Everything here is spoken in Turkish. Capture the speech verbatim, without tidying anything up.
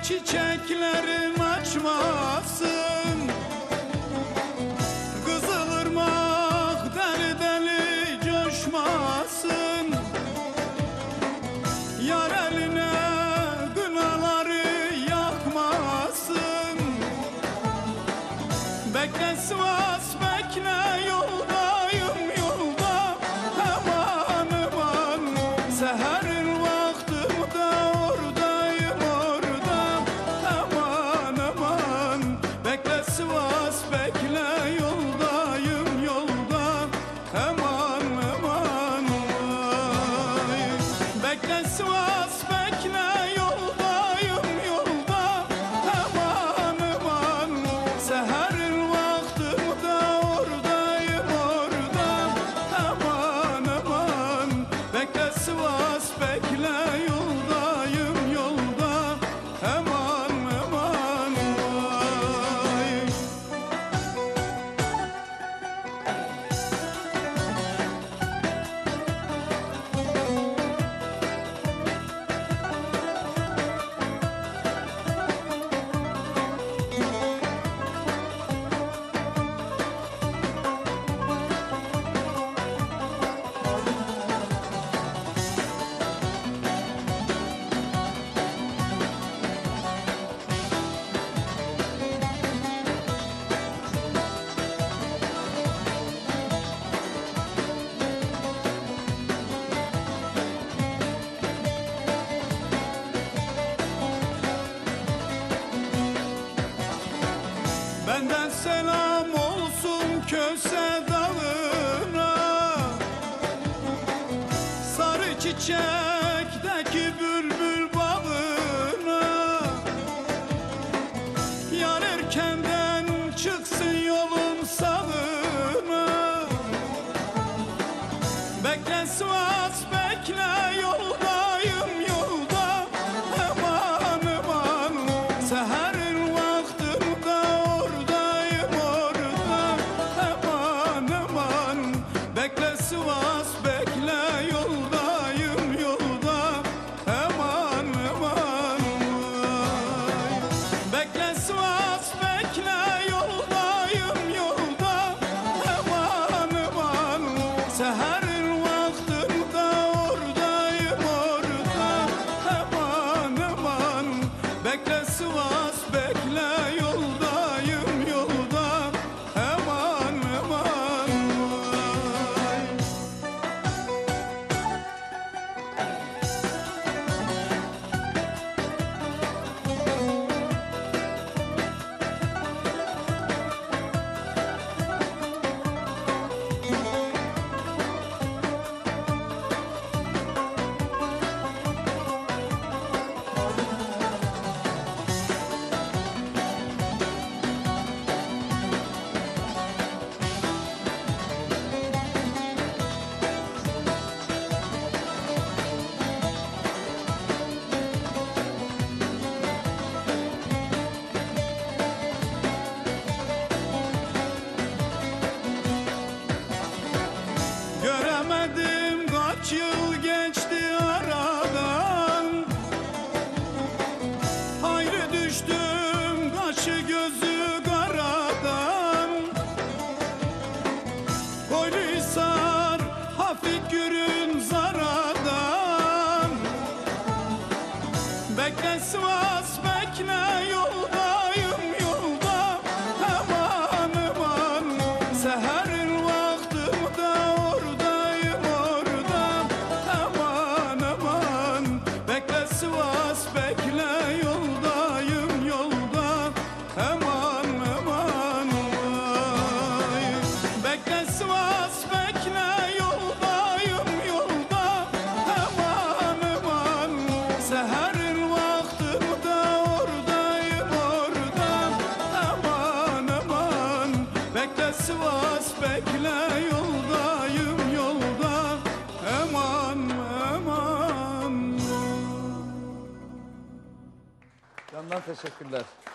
çiçeklerin açmasın, Kızılırmak deli deli coşmasın. Yar eline kınaları yakmasın. Bekle Sivas bekle, yoldayım yolda. Aman aman seherin vaktımda oradayım orada. Aman aman bekle Sivas bekle, yoldayım yolda. Aman aman vay. Bekle Sivas bekle, yoldayım yolda. Aman aman seherin vaktımda oradayım orada. Aman aman bekle Sivas bekle, yoldayım yolda. Aman aman vay. Benden selam olsun Köse Dağı'na, sarı çiçekteki bülbül bağına. Yar erkenden çıksın yolun sağına. Bekle Sivas bekle, yoldayım yolda. Aman aman seherin vaktımda oradayım orada. Aman aman bekle Sivas bekle, yoldayım yolda. Aman aman vay. Bekle Sivas bekle, yoldayım yolda. Aman aman seherin vaktımda oradayım orada. Aman aman bekle Sivas bekle, yoldayım yolda. Aman aman vay. Göremedim kaç yıl geçti aradan. Hayrı düştüm kaşı gözü karadan. Koyluhisar hafif gürün zaradan. Bekle Sivas bekle, yoldayım yolda. Aman aman seherin vaktımda oradayım orada. Aman aman bekle Sivas bekle, yoldayım yolda. Aman aman vay. Bekle Sivas bekle, yoldayım yolda. Aman aman seherin vaktımda oradayım orada. Aman aman bekle Sivas bekle, yoldayım yolda. Aman aman. Candan teşekkürler.